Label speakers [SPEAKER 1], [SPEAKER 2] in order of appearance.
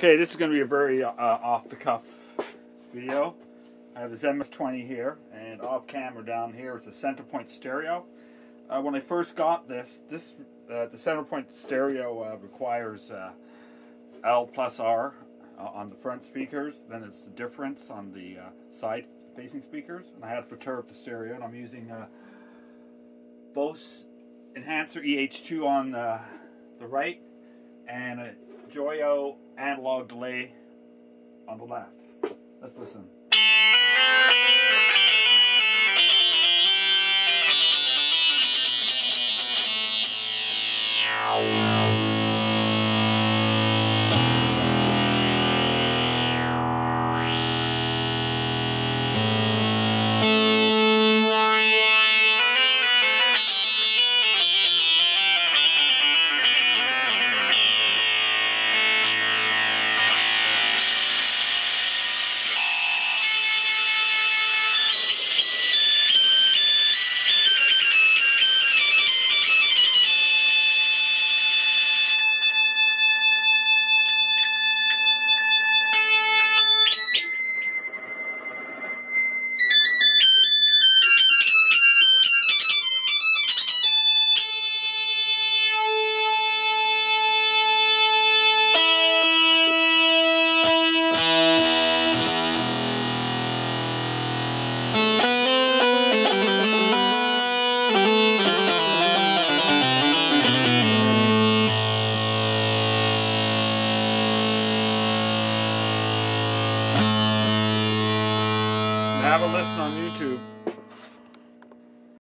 [SPEAKER 1] Okay, this is going to be a very off-the-cuff video. I have this MS-20 here, and off-camera down here is a center point stereo. When I first got this, the center point stereo requires L plus R on the front speakers. Then it's the difference on the side-facing speakers. And I had to perturb the stereo, and I'm using Bose Enhancer EH2 on the right, and a Joyo analog delay on the left. Let's listen.